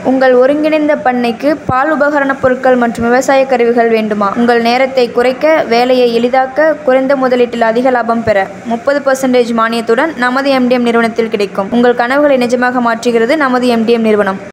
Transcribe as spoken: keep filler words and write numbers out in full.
உங்கள் ஒருங்கிணைந்த பண்ணைக்கு பால் உபகரணப் பொருட்கள் மற்றும் விவசாய கருவிகள் வேண்டுமா? உங்கள் நேரத்தை குறைக்க, வேலையை எளிதாக்க, குறைந்த முதலீட்டில் அதிக லாபம் பெற முப்பது பர்சன்டேஜ் மானியத்துடன் நமது எம் டி எம் நிறுவனத்தில் கிடைக்கும். உங்கள் கனவுகளை நிஜமாக மாற்றுகிறது நமது எம் டி எம் நிறுவனம்.